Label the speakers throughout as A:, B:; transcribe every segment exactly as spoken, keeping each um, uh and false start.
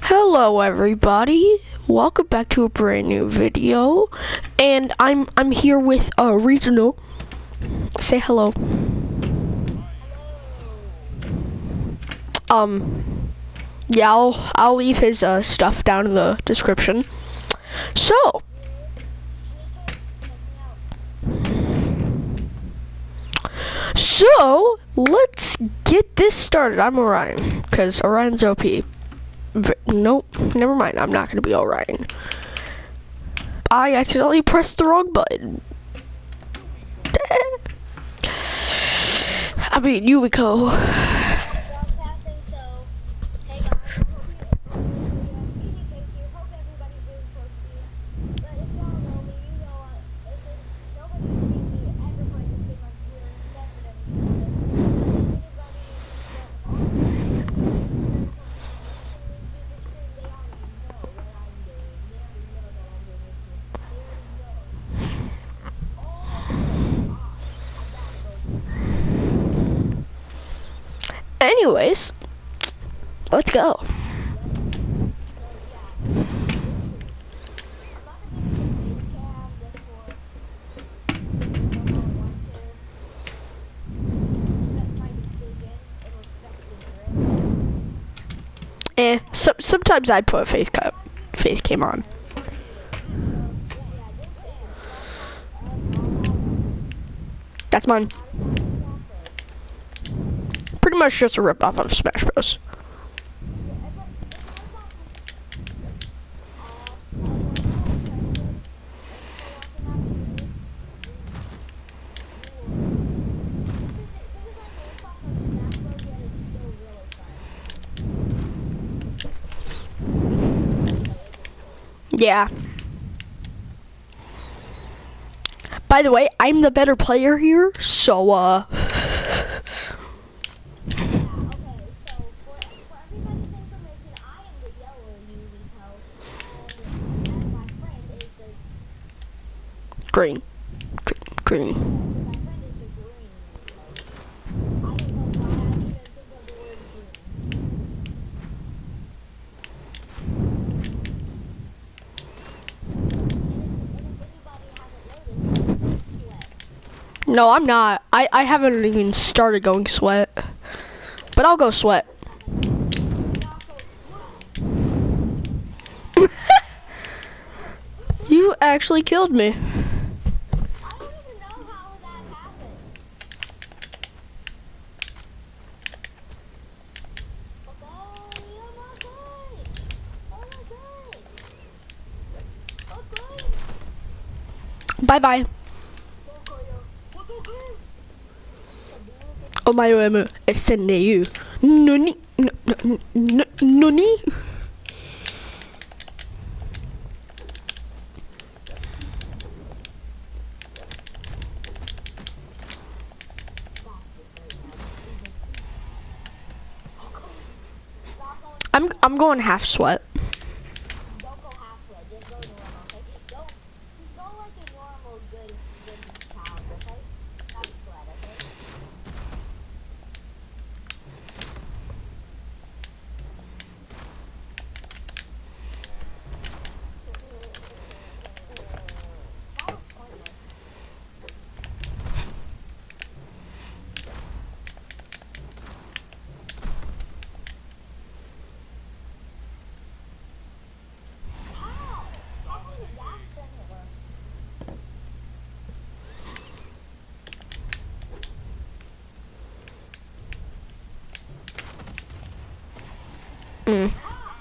A: Hello everybody, welcome back to a brand new video, and I'm I'm here with uh Regional. Say hello. Um yeah, I'll I'll leave his uh stuff down in the description. So So let's get this started. I'm Orion, because Orion's O P. V nope, never mind. I'm not gonna be Orion. I accidentally pressed the wrong button. I mean, Yumiko. Anyways, let's go. Eh, so, sometimes I put a face cut, face cam on. That's mine. Pretty much just a rip off of Smash Bros. Yeah. By the way, I'm the better player here, so uh green. Green. No, I'm not. I, I haven't even started going sweat. But I'll go sweat. You actually killed me. Bye-bye. Omae SNU. Noni? Noni? I'm I'm going half sweat.
B: Don't go half sweat, just go normal, okay? Don't just go like a normal good good child, okay? Not sweat, okay? That was pointless. How? How come the gas doesn't work?
A: Mm.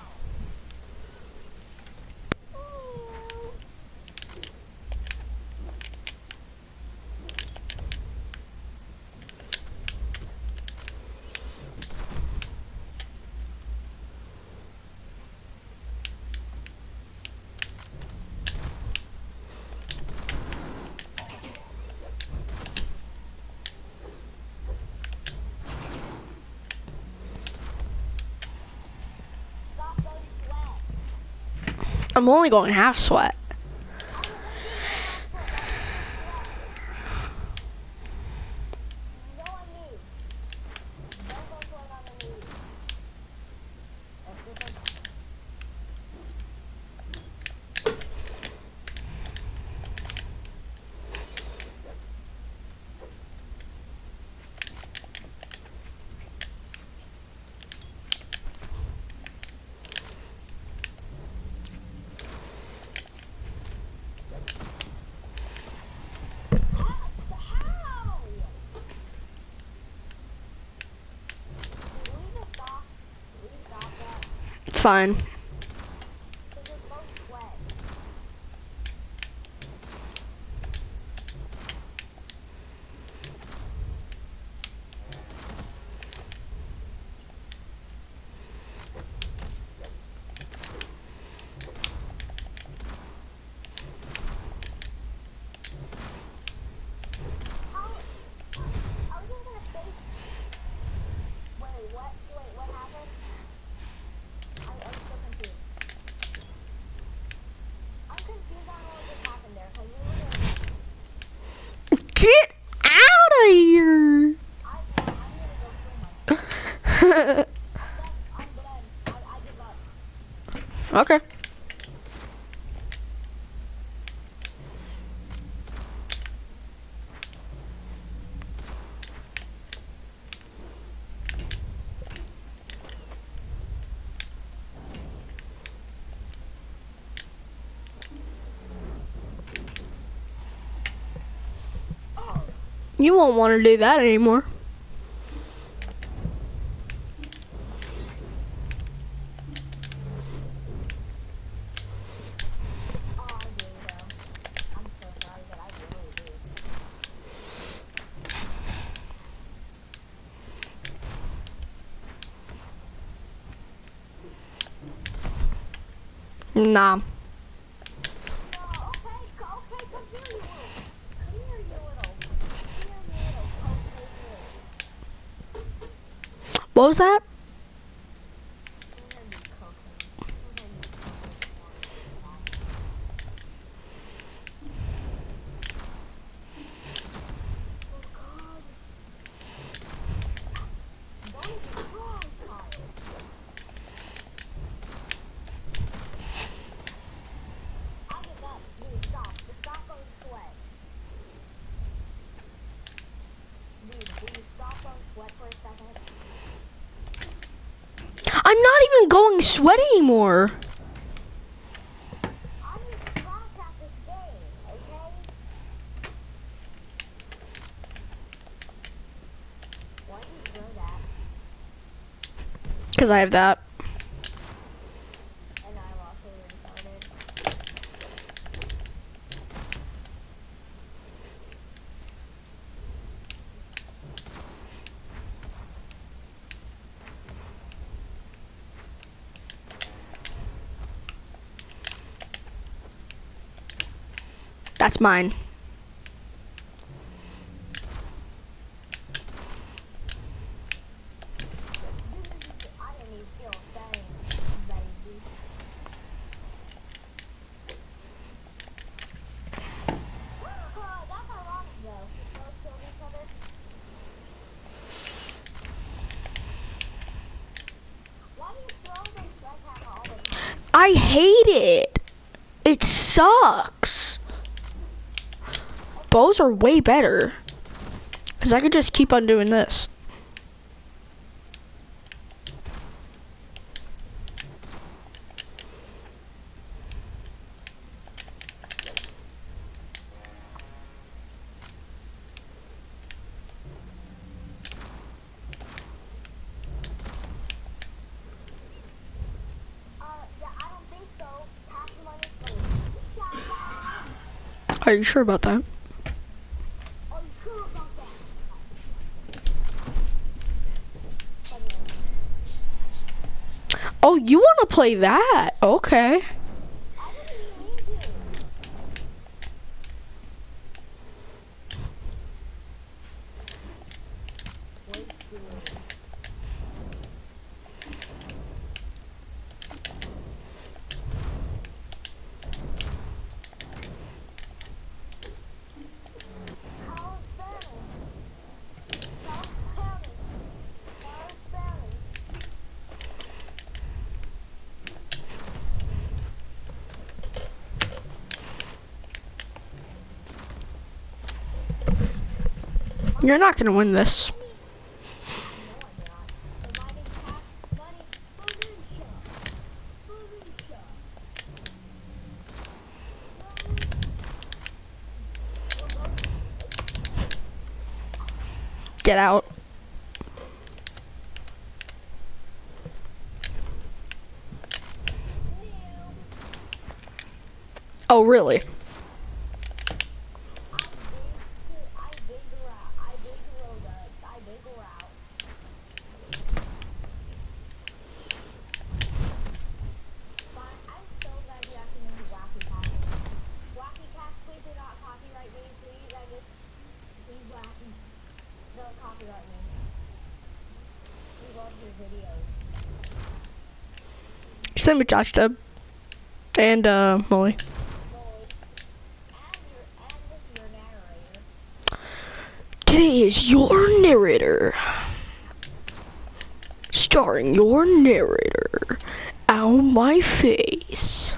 B: Stop going sweat.
A: I'm only going half sweat.
B: Go on mute. Don't go sweat on the mute.
A: Fine.
B: Because there's no sweat. How, I was just gonna face. Wait, what? Wait, what happened? I, I'm so confused. I'm confused on what just happened there. Cause we were gonna,
A: Get out of here!
B: I, I'm gonna go kill myself. I'm done. I, I give up.
A: Okay.
B: Oh,
A: You won't want to do that anymore.
B: oh, I do though. I'm so sorry, but I really do.
A: Nah.
B: No, okay, co- okay, come here, you little. Come here, you little. Come here, you little cocaine.
A: What was that?
B: Come here, you cocaine. Come here, you cocaine. Oh God. Don't even try, child. I give up. Dude, stop. Just stop throwing sweat. Dude, will you stop throwing sweat for a second?
A: I'm not even going sweat anymore.
B: I'm just trash at this game, okay? Why did you throw that?
A: Because I have that.
B: And I'm also retarded.
A: That's mine.
B: I didn't even feel a thing, baby. Uh, that's ironic though. We both killed each other. Why do you throw this sledgehammer all the time?
A: I hate it. It sucks. Bows are way better. Because I could just keep on doing this.
B: Uh, yeah, I don't think so. Pass the money, please. Shout out.
A: Are you sure about that?
B: Are you sure about that? But no.
A: Oh, you want to play that? Okay.
B: I didn't even mean to. Wait, dude. How is Spanish? How is Spanish? How is Spanish?
A: You're not going to win this.
B: No, I'm not. The money, pass, money, Felicia. Felicia.
A: Get out. Oh, really?
B: I dig to, I dig around, I dig Robux, I dig around. But I'm so glad you actually named Wacky Cat. Wacky Cat, please do not copyright me, please. I just, please Wacky, don't copyright me. We love your videos.
A: Same with Josh Dub. And, uh, Molly.
B: Molly, and your, and with your narrator.
A: Today is your narrator. Starring your narrator. Ow, my face.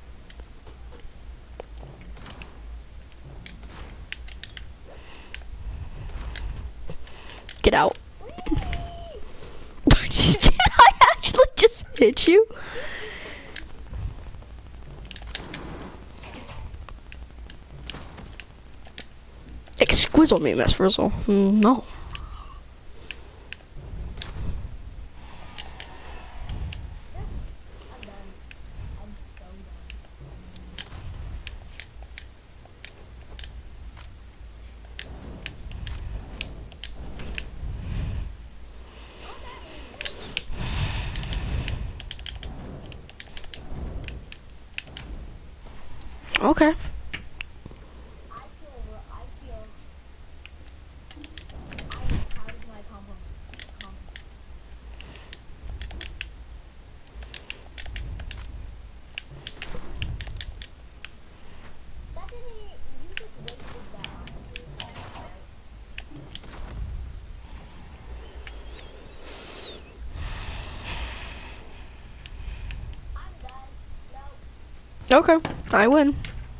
A: Get out. Did I actually just hit you? Exquisite me, Miss Frizzle. Mm, no.
B: I'm done. I'm so done.
A: Okay.
B: I feel, re- I feel, I am proud of my compliment. Com that didn't even, you just wasted that on me. I'm done. No,
A: Okay. I win.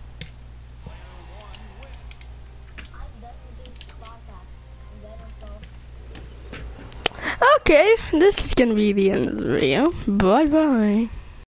B: I'm done with this podcast. I'm done with both.
A: Okay. This is gonna be the end of the video. Bye bye.